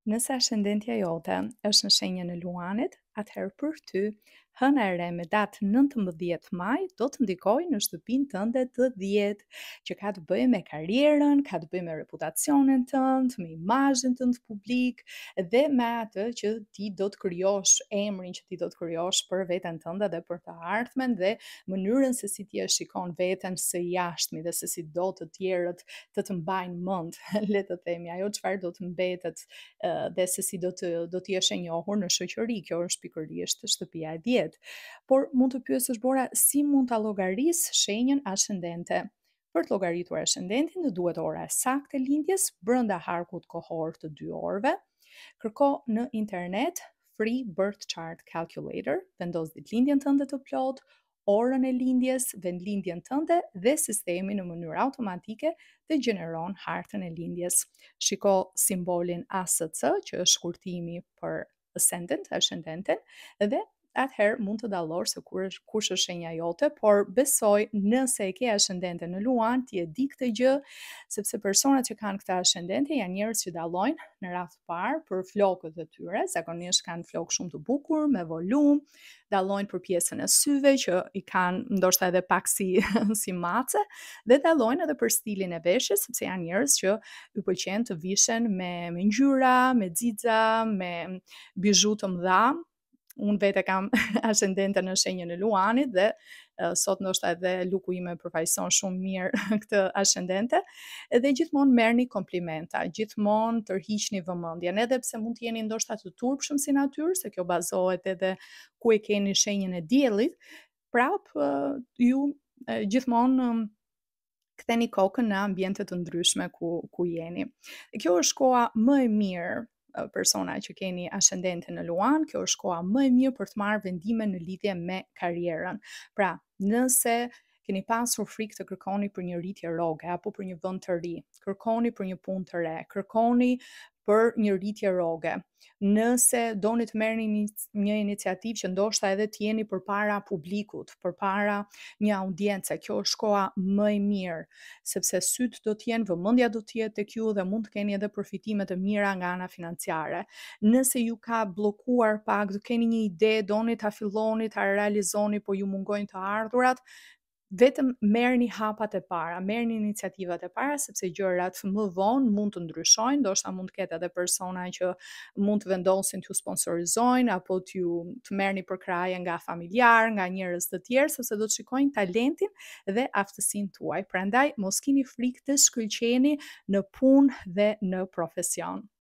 Nëse ascendentja jote është në shenjën e Luanit, atëherë për ty, hëna e re me datë 19 maj do të ndikojë në shtëpinë tënde të 10, që ka të bëjë me karrierën, ka të bëjë me reputacionin tënd, me imazhin tënd publik dhe me atë që ti do të krijosh, emrin që ti do të krijosh për veten tënde dhe për të ardhmen dhe mënyrën se si ti e shikon veten së jashtmi dhe se si do të tjerët të mbajnë mend, le të themi, ajo çfarë do të mbetet dhe se si do të jesh e njohur në shoqëri. Kjo është pikërisht shtëpia e 10. Por mund të pyesësh Bora, si mund ta llogaris shenjën ascendente? Për të llogaritur ascendentin, të duhet ora e saktë e lindjes brenda harkut kohor të 2 orëve. Kërko në internet Free Birth Chart Calculator, vendos ditëlindjen tënde të plot, orën e lindjes, vendlindjen tënde dhe sistemi në mënyrë automatike dhe gjeneron hartën e lindjes. Shiko simbolin ASC, që është shkurtimi për ascendentin, dhe atëherë mund të dallosh se kush është shenja jote, por besoj nëse e ke ascendente në Luan, ti e di këtë gjë, sepse personat që kanë këtë ascendente janë njerëz që dallojnë në radh të parë për flokët e tyre, zakonisht kanë flokë shumë të bukur, me volum, dallojnë për pjesën e syve që i kanë ndoshta edhe pak si si mace, dhe dallojnë edhe për stilin e veshjes, sepse janë njerëz që i pëlqen të vishen me ngjyra, me xixa, me bizhu të mëdha. Unë vete kam ascendente në shenjën e Luanit dhe sot ndoshta edhe luku ime përfaqëson shumë mirë këtë ascendente, edhe gjithmonë merrni komplimenta, gjithmonë tërhiqni vëmendjen, edhe pse mund të jeni ndoshta të turpshëm si natyrë, se kjo bazohet edhe ku e keni shenjën e diellit, ju gjithmonë ktheni kokën në ambiente të ndryshme ku jeni. Kjo është koha më e mirë persona që keni ascendente në Luan, kjo është koha më e mirë për të marrë vendime në lidhje me karrierën. Pra, nëse keni pasur frikë të kërkoni për një rritje rroge apo për një vend të ri, kërkoni për një punë të re, kërkoni për një rritje rroge. Nëse doni të merrni një iniciativë që ndoshta edhe të jeni përpara publikut, përpara një audience, kjo është koha më e mirë, sepse syt do të jenë, vëmendja do të jetë tek ju dhe mund të keni edhe përfitime të mira nga ana financiare. Nëse ju ka bllokuar pak, do keni një ide, doni ta filloni, ta realizoni, po ju mungojnë të ardhurat, vetëm merrni hapat e para, merrni iniciativat e para, sepse gjërat më vonë mund të ndryshojnë, ndoshta mund të ketë edhe persona që mund të vendosin t'ju sponsorizojnë apo të merrni përkraje nga familjar, nga njerëz të tjerë, sepse do të shikojnë talentin dhe aftësinë tuaj. Prandaj mos keni frikë të shkëlqeni në punë dhe në profesion.